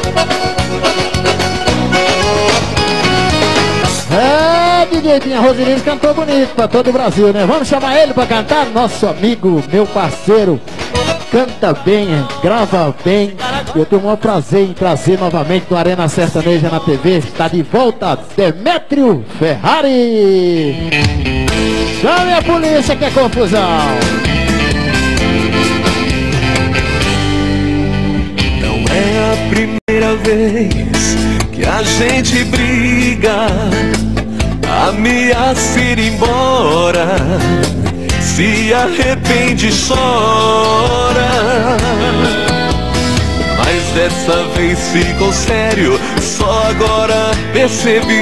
DJ Pinha Rosiris cantou bonito pra todo o Brasil, né? Vamos chamar ele pra cantar? Nosso amigo, meu parceiro, canta bem, grava bem. Eu tenho o maior prazer em trazer novamente no Arena Sertaneja na TV. Está de volta, Demétrio Ferrari. Chame a polícia que é confusão. Não é a primeira vez que a gente briga, ameaça ir embora, se arrepende e chora. Mas dessa vez ficou sério, só agora percebi.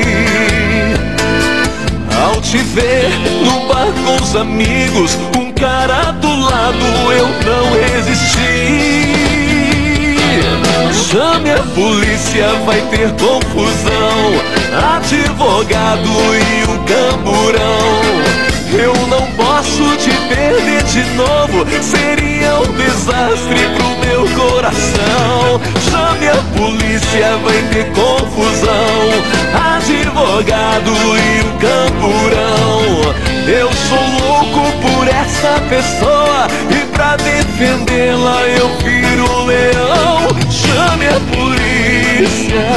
Ao te ver no bar com os amigos, um cara do lado, eu não resisti. Chame a polícia, vai ter confusão, advogado e um camburão. Eu não posso te perder de novo, seria um desastre pro meu coração. Chame a polícia, vai ter confusão, advogado e um camburão. Eu sou louco por essa pessoa e pra defendê-la eu viro um leão. Chame a polícia.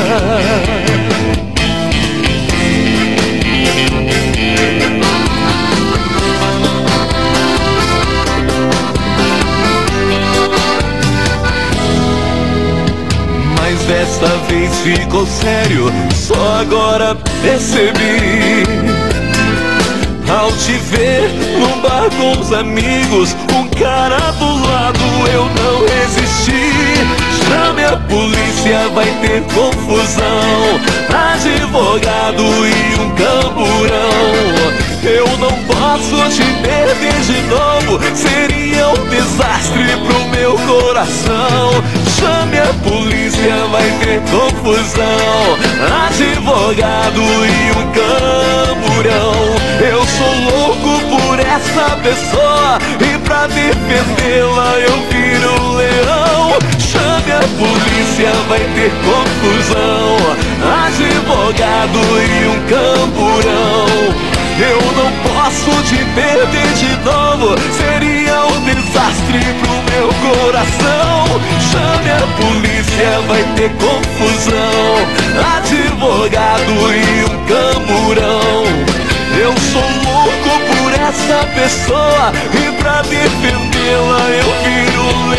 Mas dessa vez ficou sério, só agora percebi. Ao te ver num bar com os amigos, um cara do lado, eu não resisti. Chame a polícia, vai ter confusão, advogado e um camburão. Eu não posso te perder de novo, seria um desastre pro meu coração. Chame a polícia, vai ter confusão, advogado e um camburão. Eu sou louco por essa pessoa e pra defendê-la eu viro um leão. Chame a polícia, vai ter confusão, advogado e um camburão. Eu não posso te perder de novo, seria um desastre pro meu coração. Chame a polícia, vai ter confusão, advogado e um camburão. Eu sou louco por essa pessoa e pra defendê-la eu viro um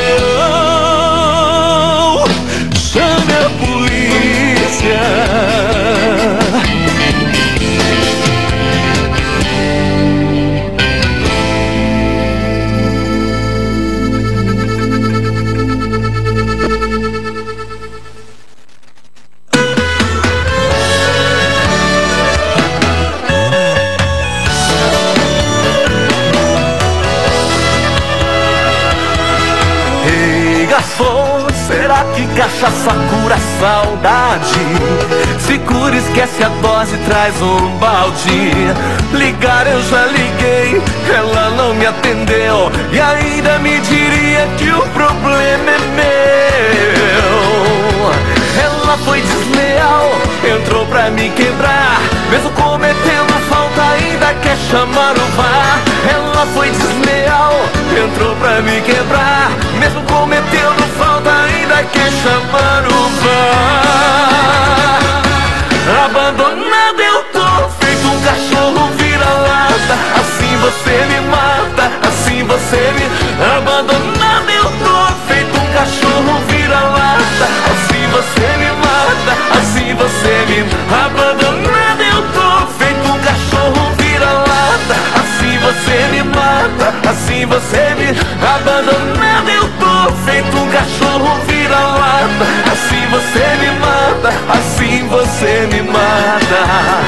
leão. Chame a polícia. Será que cachaça cura a saudade? Se cura, esquece a dose, traz um balde. Ligar eu já liguei, ela não me atendeu e ainda me diria que o problema é meu. Ela foi desleal, entrou pra me quebrar, mesmo cometendo falta ainda quer chamar o VAR. Ela foi desleal, entrou pra me quebrar, mesmo cometendo falta ainda quer chamar o VAR. Abandonado eu tô, feito um cachorro vira-lata. Assim você me mata, assim você me... Abandonado eu tô, feito um cachorro vira-lata. Assim você me mata, assim você me... Abandonado eu tô, feito um cachorro vira-lata. Assim você me mata, assim você me... Abandonado eu tô, feito um cachorro vira-lata. Assim você me mata, assim você me mata.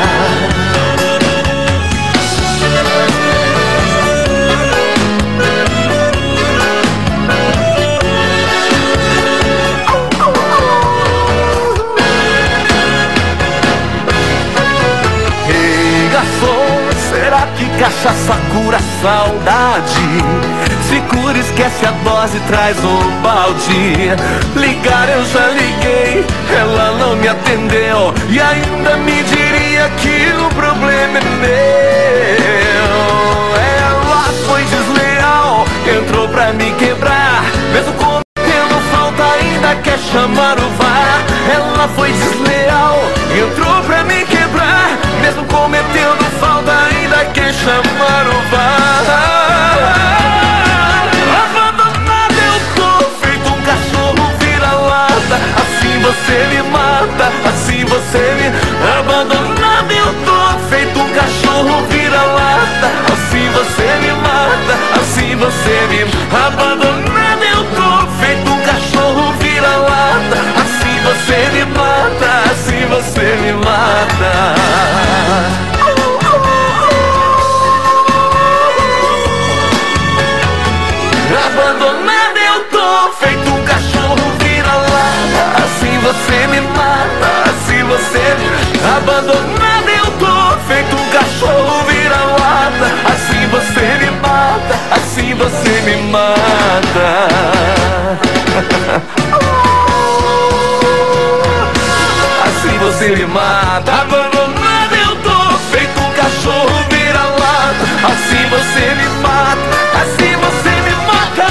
Ei, garçom, será que cachaça cura a saudade? Se cura, esquece a dose, traz um balde. Ligar eu já liguei, atendeu e ainda me diria que o problema é meu. Ela foi desleal, entrou pra me quebrar, mesmo cometendo falta ainda quer chamar o VAR. Ela foi desleal, entrou pra me quebrar, mesmo cometendo falta ainda quer chamar o VAR. Abandonado eu tô, feito um cachorro vira-lata. Assim você me mata, assim você me... Abandonado eu tô, feito um cachorro vira-lata. Assim você me mata, assim você me... Abandonado eu tô, feito um cachorro vira-lata. Assim você me mata, assim você me mata. Abandonado eu tô, feito um cachorro vira-lata. Assim você me mata, assim você me... Abandonado eu tô, feito um cachorro vira-lata. Assim você me mata, assim você me mata. Assim você me mata. Abandonado eu tô, feito um cachorro vira-lata. Assim você me mata, assim você me mata.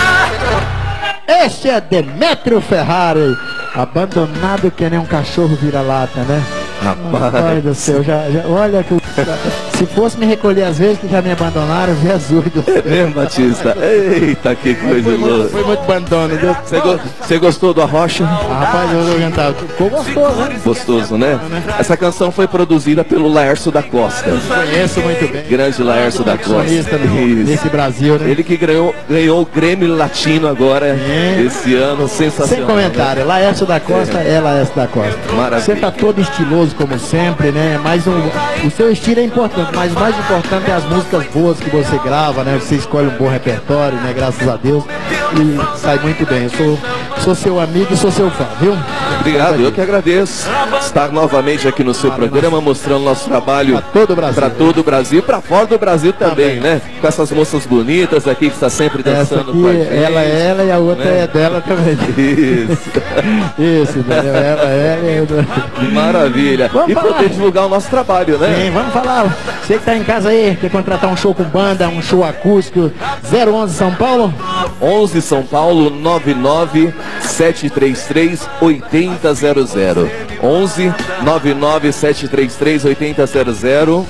Este é Demétrio Ferrari, abandonado que nem um cachorro vira-lata, né? Rapaz do céu, olha que se fosse me recolher às vezes que já me abandonaram, Jesus do céu. É mesmo, Batista? Eita, que coisa louca. Foi muito abandono, viu? Você gostou do Arrocha? Rapaz, eu vou cantar. Ficou gostoso, né? Gostoso, né? Essa canção foi produzida pelo Laércio da Costa. Conheço muito bem. Grande Laércio da Costa. Desse Brasil, né? Ele que ganhou o Grêmio Latino agora, esse ano, sensacional. Sem comentário, né? Laércio da Costa é Laércio da Costa. Maravilha. Você tá todo estiloso como sempre, né? Mas o seu estilo é importante, mas o mais importante é as músicas boas que você grava, né? Você escolhe um bom repertório, né? Graças a Deus. E sai muito bem. Eu sou seu amigo e sou seu fã, viu? Obrigado, eu que agradeço. Estar novamente aqui no seu programa, mostrando nosso trabalho para todo o Brasil. Para todo o Brasil, para fora do Brasil também, né? Com essas moças bonitas aqui que está sempre dançando aqui, com a gente. Ela é ela e a outra, né? É dela também. Isso. Isso, entendeu? Ela e a outra. Maravilha. Vamos e poder divulgar o nosso trabalho, né? Sim, vamos falar. Você que tá em casa aí, quer contratar um show com banda, um show acústico, 011 São Paulo? 11 São Paulo, 99 733 8000. 11 99 733 8000.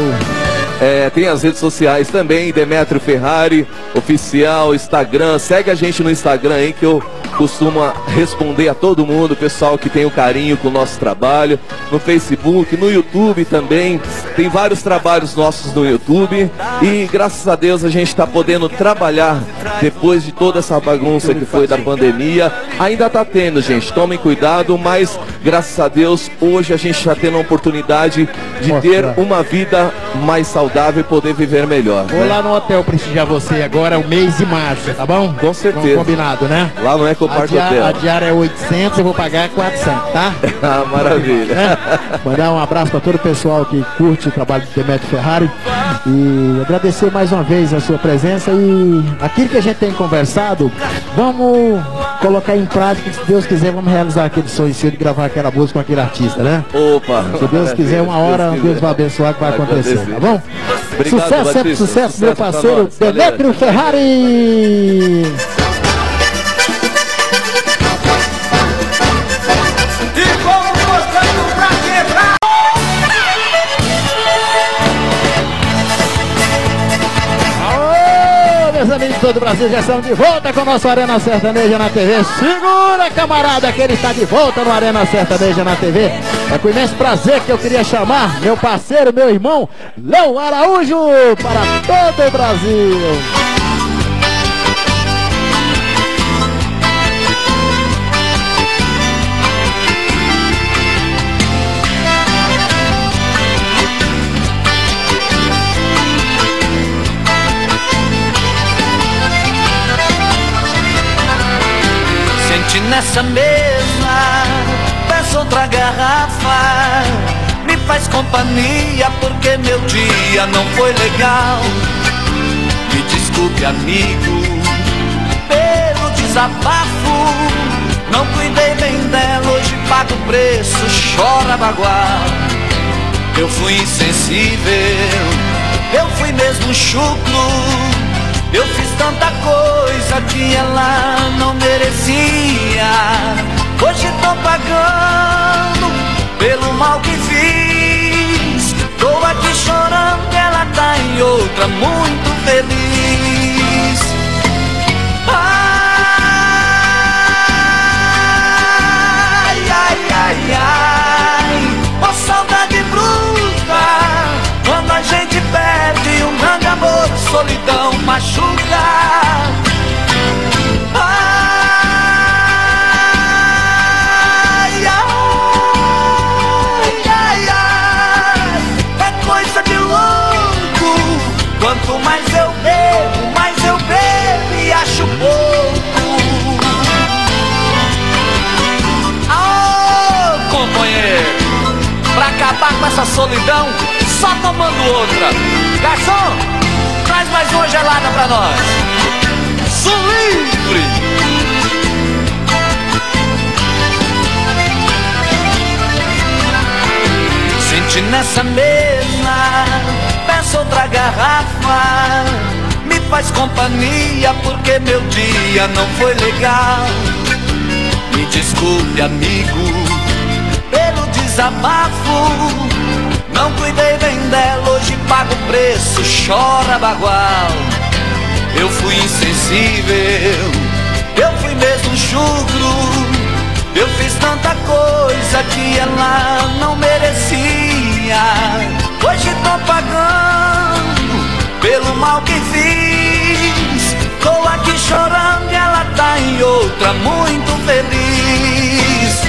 Tem as redes sociais também, Demétrio Ferrari Oficial, Instagram. Segue a gente no Instagram aí que eu costumo responder a todo mundo, pessoal que tem o carinho com o nosso trabalho. No Facebook, no YouTube também. Tem vários trabalhos nossos no YouTube. E graças a Deus a gente está podendo trabalhar depois de toda essa bagunça que foi da pandemia. Ainda está tendo, gente, tomem cuidado, mas graças a Deus hoje a gente está tendo a oportunidade de ter uma vida mais saudável e poder viver melhor. Vou lá no hotel prestigiar você agora, o mês de março, tá bom? Com certeza. Combinado, né? Lá não é Copart Hotel. A diária é 800, eu vou pagar 400, tá? Ah, maravilha. Mandar um abraço para todo o pessoal que curte o trabalho do Demétrio Ferrari e agradecer mais uma vez a sua presença e aquilo que a gente tem conversado, vamos colocar em prática, se Deus quiser, vamos realizar aquele sonho seu de gravar aquela música com aquele artista, né? Opa! Se Deus quiser, uma hora Deus vai abençoar que vai acontecer, tá bom? Obrigado, sucesso, Batista. sempre sucesso, meu parceiro nós. Demétrio Ferrari! Meus amigos de todo o Brasil, já estamos de volta com o nosso Arena Sertaneja na TV. Segura, camarada, que ele está de volta no Arena Sertaneja na TV. É com imenso prazer que eu queria chamar meu parceiro, meu irmão, Léo Araújo, para todo o Brasil. Nessa mesa, peço outra garrafa. Me faz companhia porque meu dia não foi legal. Me desculpe, amigo, pelo desabafo. Não cuidei bem dela, hoje pago o preço. chora bagual. Eu fui insensível, eu fui mesmo chucro. Eu fiz tanta coisa que ela não merecia. Hoje tô pagando pelo mal que fiz. Tô aqui chorando, ela tá em outra muito feliz. Ai, ai, ai, ai, ó saudade bruta. Quando a gente perde um grande amor, solidão machuca. Ai, ai, ai, ai, é coisa de louco. Quanto mais eu bebo e acho pouco. Ô, companheiro, pra acabar com essa solidão, só tomando outra. Garçom, traz mais uma gelada pra nós. Sou livre. Sente nessa mesa, peço outra garrafa. Me faz companhia porque meu dia não foi legal. Me desculpe, amigo, pelo desabafo. Não cuidei bem dela, hoje pago o preço, chora bagual. Eu fui insensível, eu fui mesmo chucro. Eu fiz tanta coisa que ela não merecia. Hoje tô pagando pelo mal que fiz. Tô aqui chorando e ela tá em outra muito feliz.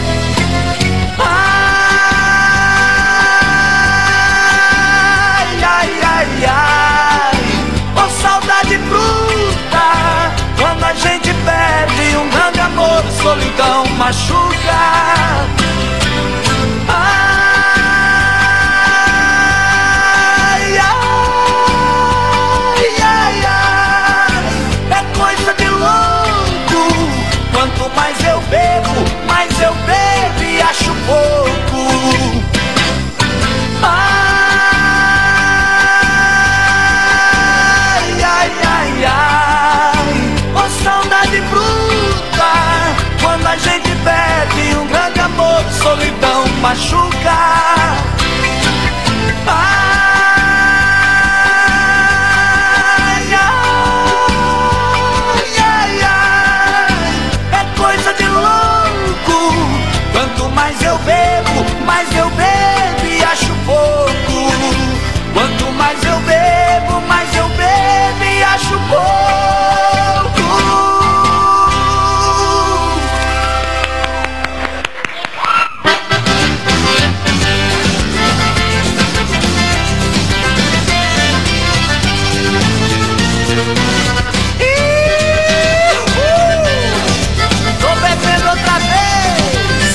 Ai, ai, ai, ai, ó saudade bruta. Quando a gente perde um grande amor, solidão machuca. Ai, ai, ai, ai, é coisa de louco. Quanto mais eu bebo e acho pouco. Ai, ai, ai, ai, ó saudade bruta. Quando a gente perde um grande amor, solidão machuca. Ai, ai, ai, ai, é coisa de louco. Quanto mais eu bebo e acho pouco. Quanto mais eu bebo e acho pouco. Tô bebendo outra vez.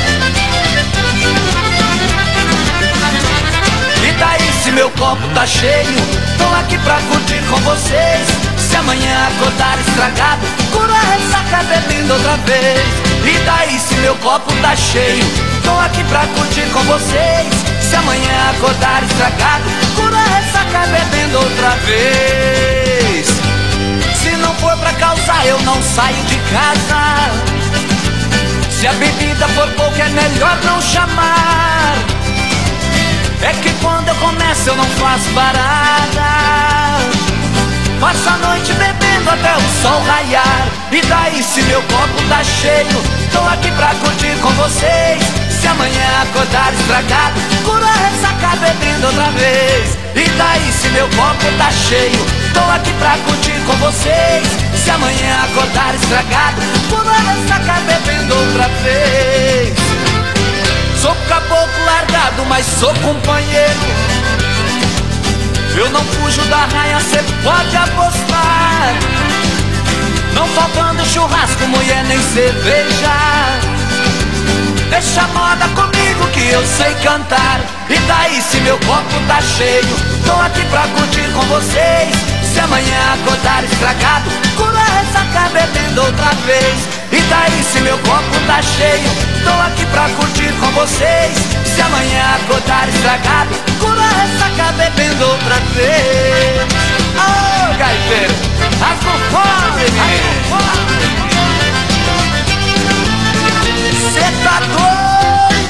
E daí se meu copo tá cheio, tô aqui pra curtir com vocês. Se amanhã acordar estragado, cura a ressaca bebendo outra vez. E daí se meu copo tá cheio, tô aqui pra curtir com vocês. Se amanhã acordar estragado, cura a ressaca bebendo outra vez. Se não for pra causar, eu não saio de casa. Se a bebida for pouca, é melhor não chamar. É que quando eu começo, eu não faço parada. Passo a noite bebendo até o sol raiar. E daí se meu copo tá cheio, tô aqui pra curtir com vocês. Se amanhã acordar estragado, cura a ressaca bebendo outra vez. E daí se meu copo tá cheio, tô aqui pra curtir com vocês. Se amanhã acordar estragado, cura a ressaca bebendo outra vez. Sou caboclo largado, mas sou companheiro. Eu não fujo da raia, cê pode apostar. Não faltando churrasco, mulher, nem cerveja. Deixa a moda comigo que eu sei cantar. E daí se meu copo tá cheio, tô aqui pra curtir com vocês. Se amanhã acordar estragado, cura a ressaca bebendo outra vez. E daí se meu copo tá cheio, tô aqui pra curtir com vocês. Se amanhã acordar estragado, cura a ressaca bebendo outra vez. Ô, gaiteiro, rasga o fome, cê tá doido?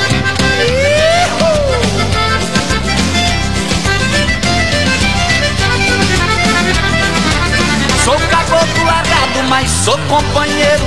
Sou caboclo largado, mas sou companheiro.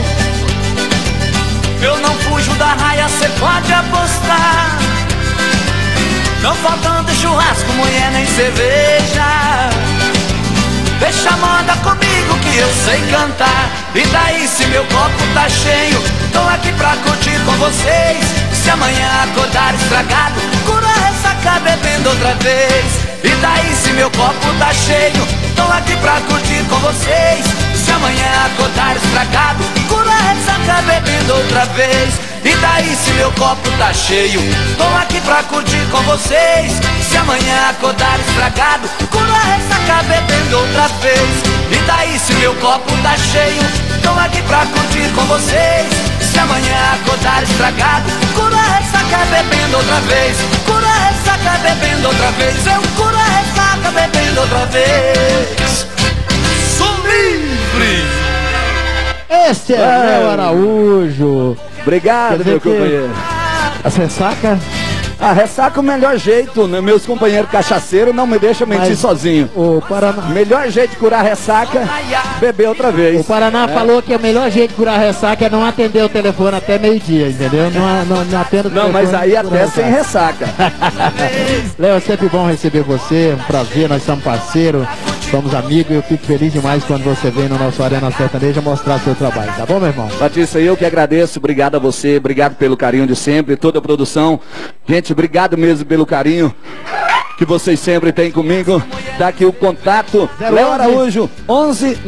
Eu não fujo da raia, cê pode apostar. Não faltando churrasco, mulher nem cerveja. Deixa a moda comigo que eu sei cantar. E daí se meu copo tá cheio, tô aqui pra curtir com vocês. Se amanhã acordar estragado, cura a ressaca bebendo outra vez. E daí se meu copo tá cheio, tô aqui pra curtir com vocês. Se amanhã acordar estragado, cura a ressaca bebendo outra vez. E daí se meu copo tá cheio, tô aqui pra curtir com vocês. Se amanhã acordar estragado, cura a ressaca bebendo outra vez. E daí se meu copo tá cheio, tô aqui pra curtir com vocês. Se amanhã acordar estragado, cura a ressaca bebendo outra vez. Cura a ressaca bebendo outra vez. Eu curo a ressaca bebendo outra vez. Sou livre. Este é Léo Araújo. Obrigado, meu companheiro. A ressaca? A ressaca é o melhor jeito, né? Meus companheiros cachaceiros não me deixam mentir sozinho. O Paraná... Melhor jeito de curar a ressaca, beber outra vez. O Paraná falou que o melhor jeito de curar a ressaca é não atender o telefone até meio-dia, entendeu? Não atendo o telefone. Não, mas aí até sem ressaca. Léo, é sempre bom receber você, um prazer, nós somos parceiros, somos amigos e eu fico feliz demais quando você vem no nosso Arena Sertaneja mostrar seu trabalho, tá bom, meu irmão? Batista, eu que agradeço, obrigado a você, obrigado pelo carinho de sempre, toda a produção. Gente, obrigado mesmo pelo carinho que vocês sempre têm comigo. Dá aqui o contato, Léo Araújo, 11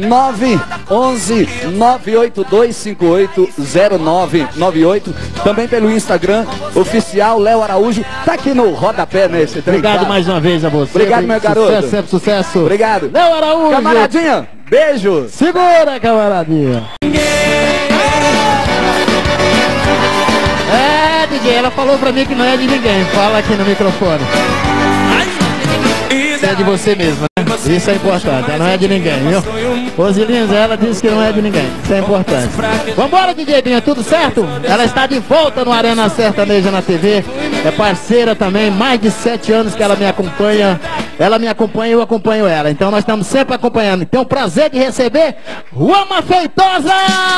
982 58 0998. Também pelo Instagram, oficial Léo Araújo. Tá aqui no rodapé nesse trem. Obrigado mais uma vez a você. Obrigado, meu garoto. Sucesso, sempre sucesso. Obrigado. Léo Araújo. Camaradinha, beijo. Segura, camaradinha. É, DJ, ela falou pra mim que não é de ninguém. Fala aqui no microfone. Isso é de você mesmo, né? Isso é importante, ela não é de ninguém, viu? Rosilins, ela disse que não é de ninguém. Isso é importante. Vambora, DJ Binha, tudo certo? Ela está de volta no Arena Sertaneja na TV. É parceira também, mais de 7 anos que ela me acompanha. Ela me acompanha e eu acompanho ela. Então nós estamos sempre acompanhando. Tenho o prazer de receber Ruama Feitosa!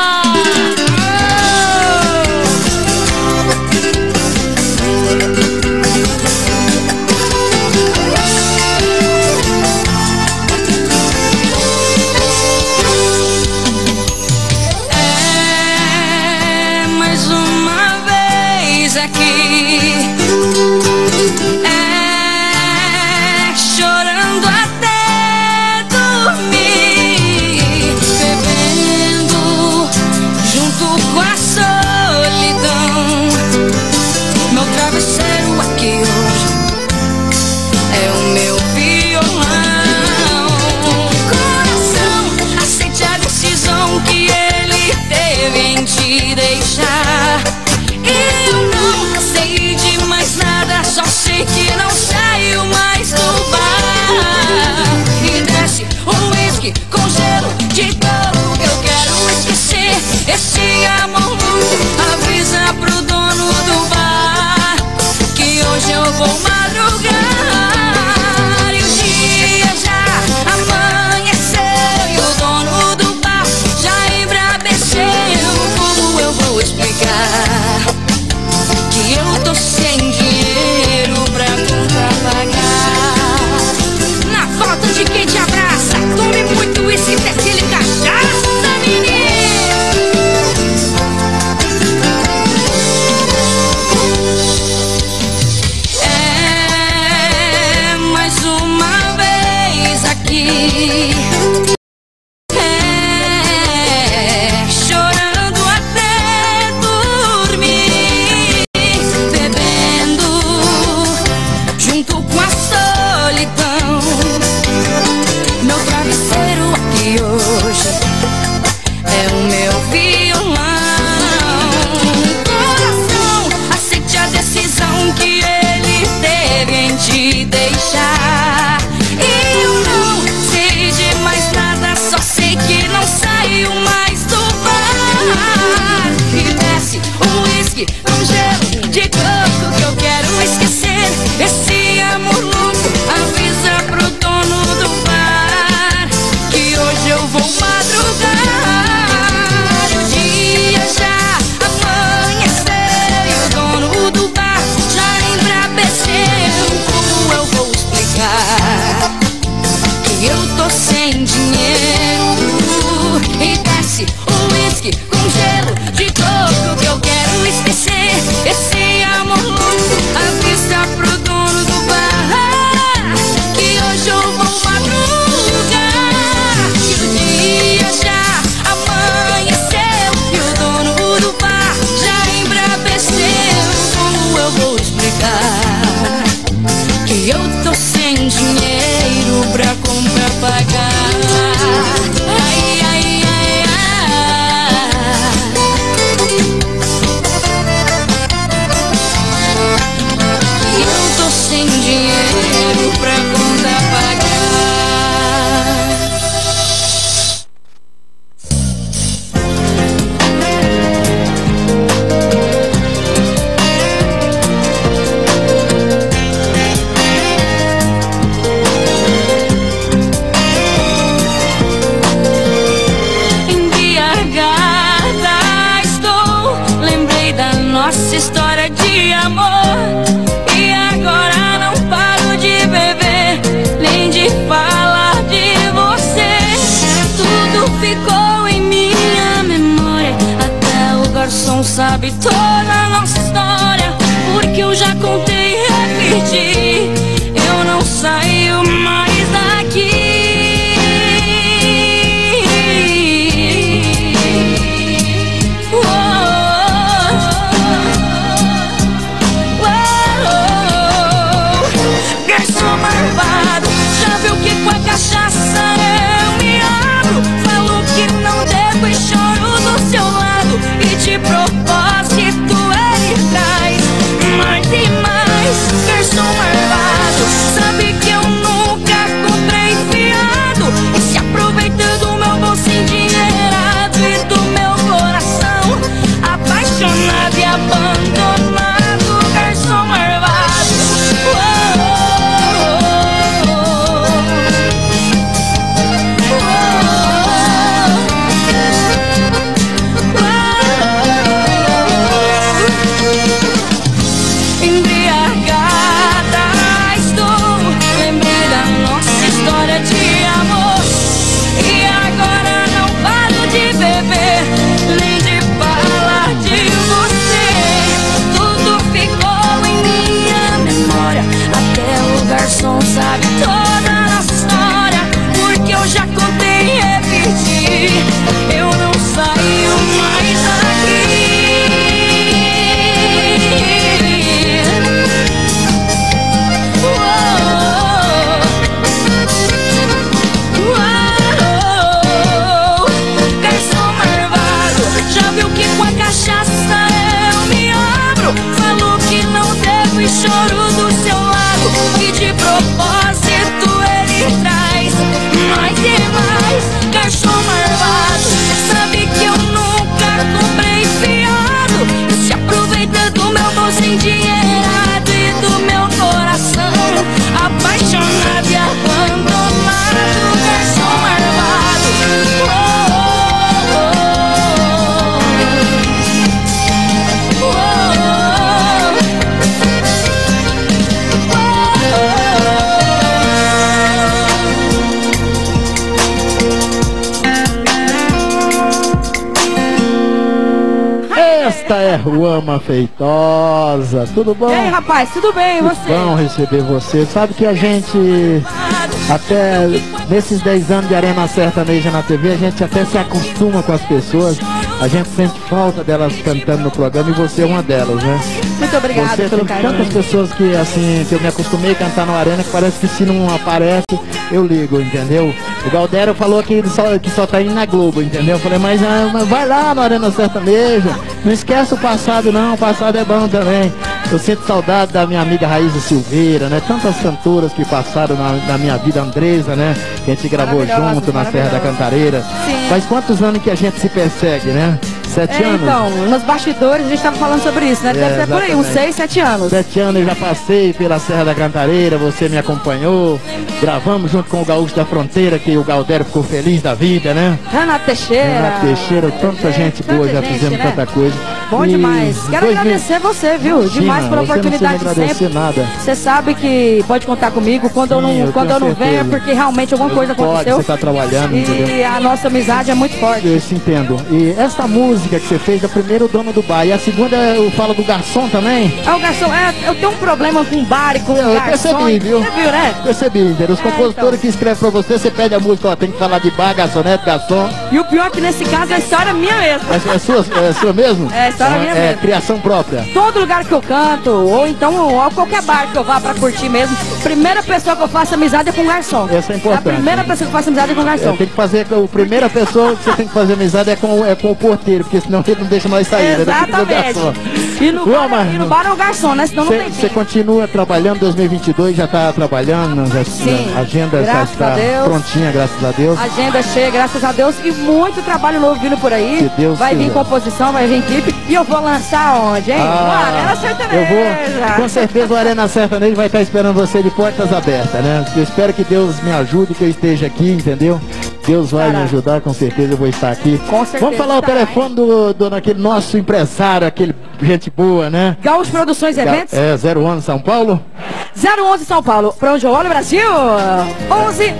Chorando até dormir, bebendo junto com a solidão. dinheiro pra conta pagar. Nossa história de amor, e agora não paro de beber, nem de falar de você. Tudo ficou em minha memória, até o garçom sabe toda a nossa história, porque eu já contei e repeti, eu não saio mais daqui. Já viu que com a cachaça eu me abro, falo que não devo e choro do seu lado, e de propósito ele traz mais e mais. Garçom marvado, sabe que eu nunca comprei fiado, e se aproveita do meu bolso endinheirado e do meu coração apaixonado e abandonado. Garçom marvado, sabe toda a nossa história, porque eu já contei e repeti, eu não saio mais daqui. Garçom marvado, já viu que com a cachaça eu me abro, falou que não devo e choro do seu lado, e de propósito ele traz mais e mais. Garçom marvado, sabe que eu nunca comprei fiado, e se aproveita do meu bolso endinheirado e do meu coração apaixonado e abandonado. Garçom marvado, Esta é Ruama Feitosa, tudo bom? E aí, rapaz, tudo bem, e você? Bom receber você. Sabe que a gente, até nesses 10 anos de Arena Sertaneja na TV, a gente até se acostuma com as pessoas. A gente sente falta delas cantando no programa e você é uma delas, né? Muito obrigada Você pelo tem carinho. tantas pessoas que, assim, que eu me acostumei a cantar no Arena, que parece que se não aparece, eu ligo, entendeu? O Galdério falou que só tá indo na Globo, entendeu? Eu falei, mas vai lá no Arena Sertaneja, não esquece o passado não, o passado é bom também. Eu sinto saudade da minha amiga Raíza Silveira, né? Tantas cantoras que passaram na minha vida, Andresa, né? Que a gente gravou junto na Serra da Cantareira. Sim. Faz quantos anos que a gente se persegue, né? 7 anos? Então, nos bastidores a gente tava falando sobre isso, né? Deve ser por aí, uns 6, 7 anos. 7 anos eu já passei pela Serra da Cantareira, você me acompanhou, gravamos junto com o Gaúcho da Fronteira, que o Galdério ficou feliz da vida, né? Renato Teixeira. Renato Teixeira, tanta gente boa, já gente, fizemos né? tanta coisa. Bom E demais. Quero 2000 agradecer você, viu? Imagina, Demais pela você oportunidade não de precisa sempre. agradecer nada. Você sabe que pode contar comigo quando Sim, eu não, eu quando tenho eu não venho é certeza. porque realmente alguma coisa Pode, aconteceu. você está trabalhando, E entendeu? a nossa amizade é muito forte. Eu se entendo. E essa música que você fez, a primeira o dono do bar, e a segunda eu falo do garçom também. Ah, o garçom, eu tenho um problema com bar e com Eu garçom. percebi, viu? Você viu, né? Percebi, entendeu? Os compositores então. que escrevem pra você pede a música, ó, tem que falar de bar, garçonete, garçom. E o pior é que nesse caso a história é minha mesmo. É sua mesmo? É, história minha É mesmo. criação própria. Todo lugar que eu canto, ou então ou qualquer bar que eu vá pra curtir mesmo, primeira pessoa que eu faço amizade é com o garçom. Essa é importante. A primeira pessoa que eu faço amizade é com o garçom. Tem que fazer, a primeira pessoa que você tem que fazer amizade é com o porteiro, porque senão ele não deixa nós sair. Exatamente. E no bar é o garçom, né? Senão não tem. Você continua trabalhando 2022, já está trabalhando? Sim, a agenda já está prontinha, graças a Deus. Agenda cheia, graças a Deus. E muito trabalho novo vindo por aí. Se Deus vai quiser. vir composição, vai vir clipe. E eu vou lançar onde, hein? Arena Sertaneja. Eu vou, com certeza o Arena Sertaneja vai estar esperando você de portas abertas, né? Eu espero que Deus me ajude, que eu esteja aqui, entendeu? Deus vai me ajudar, com certeza eu vou estar aqui. Com certeza. Vamos falar o telefone daquele nosso empresário, aquele gente boa, né? Gaúcho Produções Eventos. 011 São Paulo. 011 São Paulo, pra onde eu olho, Brasil? 11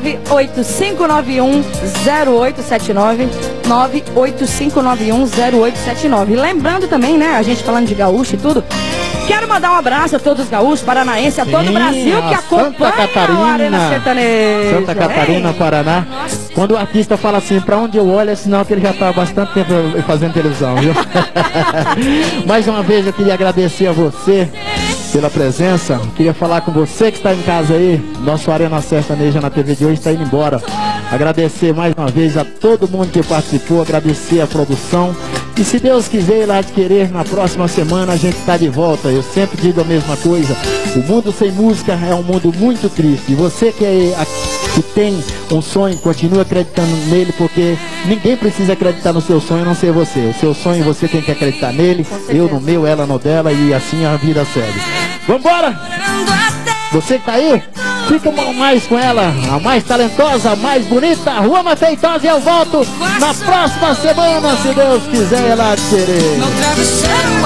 98591 0879 98591 0879. Lembrando também, né, a gente falando de gaúcho e tudo, quero mandar um abraço a todos os gaúchos, paranaenses, a todo o Brasil que acompanha o Arena Sertaneja. Santa Catarina, Paraná. Quando o artista fala assim, pra onde eu olho, é sinal que ele já está há bastante tempo fazendo televisão, viu? Mais uma vez eu queria agradecer a você pela presença. Queria falar com você que está em casa aí. Nosso Arena Sertaneja na TV de hoje está indo embora. Agradecer mais uma vez a todo mundo que participou, agradecer a produção. E se Deus quiser ir lá de querer, na próxima semana a gente está de volta. Eu sempre digo a mesma coisa. O mundo sem música é um mundo muito triste. E você que tem um sonho, continue acreditando nele, porque ninguém precisa acreditar no seu sonho, a não ser você. O seu sonho você tem que acreditar nele, eu no meu, ela no dela, e assim a vida segue. Vambora! Você que tá aí, fica mais com ela, a mais talentosa, a mais bonita, Ruama Feitosa, e eu volto na próxima semana, se Deus quiser, ela querer. Meu travesseiro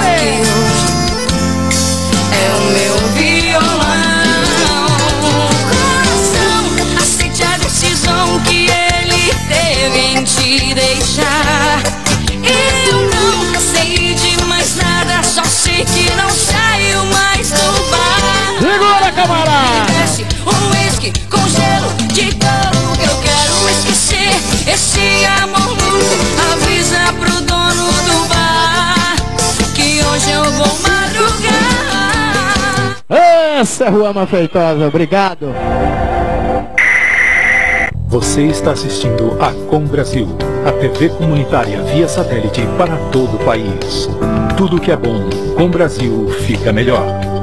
é o meu violão. Coração, aceite a decisão que ele teve em te deixar. Eu não sei de mais nada, só sei que não saio mais do bar. Segura, camarada! Um whisky com gelo de coco que eu quero esquecer. Esse amor louco, avisa pro dono do bar que hoje eu vou madrugar. Essa é Ruama Feitosa, obrigado. Você está assistindo a Com Brasil, a TV comunitária via satélite para todo o país. Tudo que é bom, com Brasil fica melhor.